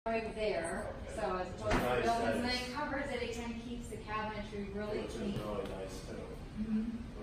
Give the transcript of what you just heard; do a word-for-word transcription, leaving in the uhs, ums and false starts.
right there, so as opposed to Nice, buildings, and nice. then it covers it, it kind of keeps the cabinetry really Which is clean. really nice too. Mm-hmm.